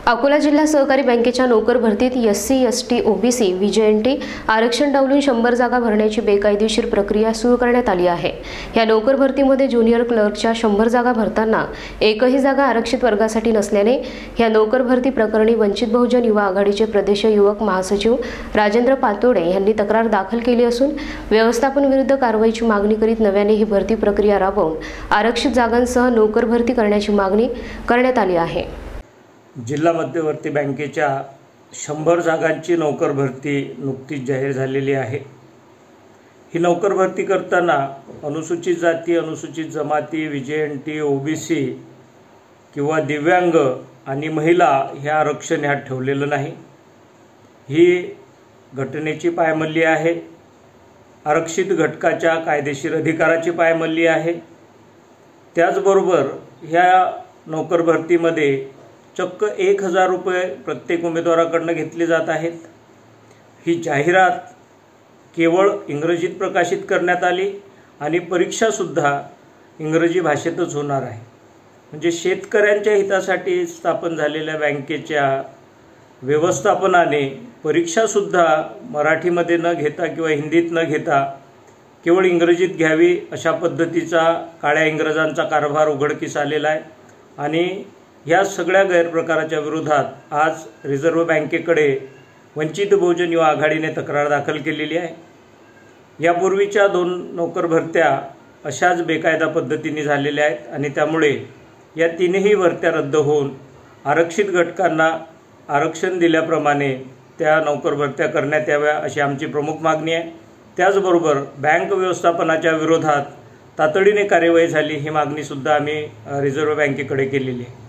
अकोला जिल्हा सहकारी बँकेच्या नोकर भरतीत SC, ST, OBC, VJNT आरक्षण डावलून 100 जागा भरण्याची बेकायदेशीर प्रक्रिया सुरू करण्यात आली आहे। या नोकर भरतीमध्ये ज्युनियर क्लर्कच्या 100 जागा भरताना एकही जागा आरक्षित वर्गासाठी नसल्याने या नोकर भरती प्रकरणी वंचित बहुजन युवा आघाडीचे प्रदेश युवक महासचिव राजेंद्र पातोडे यांनी तक्रार दाखल केली असून व्यवस्थापन विरुद्ध कारवाईची मागणी करीत नव्याने ही भरती प्रक्रिया राबवून आरक्षित जागांसह नोकर भरती करण्याची मागणी करण्यात आली आहे। जिल्हा मध्यवर्ती बँकेच्या 100 जागांची नोकर भरती नुकतीच जाहीर झालेली आहे। ही नोकर भरती करताना अनुसूचित जाती, अनुसूचित जमाती, VJNT, OBC किंवा दिव्यांग आणि महिला हे आरक्षण ह्यात ठेवलेलं नाही। ही घटनेची पायमल्ली आहे, आरक्षित घटकाच्या कायदेशीर अधिकाराची पायमल्ली आहे। त्याचबरोबर ह्या नोकर भरतीमध्ये चक्क 1000 रुपये प्रत्येक उमेदवाराकडून घेतले जात आहेत। ही जाहिरात केवळ इंग्रजीत प्रकाशित करण्यात आली आणि परीक्षासुद्धा इंग्रजी भाषेतच होणार आहे। म्हणजे शेतकऱ्यांच्या हितासाठी स्थापन झालेल्या बँकेच्या व्यवस्थापनाने परीक्षासुद्धा मराठीमध्ये न घेता किंवा हिंदीत न घेता केवळ इंग्रजीत घ्यावी अशा पद्धतीचा काळ्या इंग्रजांचा कारभार उघडकीस आलेला आहे। आणि या सगळ्या गैरप्रकाराच्या विरोधात आज रिझर्व्ह बँकेकडे वंचित बहुजन युवा आघाडीने तक्रार दाखल केलेली आहे। यापूर्वीच्या 2 नोकर भरत्या अशाच बेकायदा पद्धतीने झालेल्या आहेत आणि त्यामुळे या 3ही भरत्या रद्द होऊन आरक्षित घटकांना आरक्षण दिल्याप्रमाणे त्या नोकर भरत्या करण्यात याव्या अशी आमची प्रमुख मागणी आहे। त्याचबरोबर बँक व्यवस्थापनाच्या विरोधात तातडीने कार्यवाही झाली ही मागणीसुद्धा आम्ही रिझर्व्ह बँकेकडे केलेली आहे।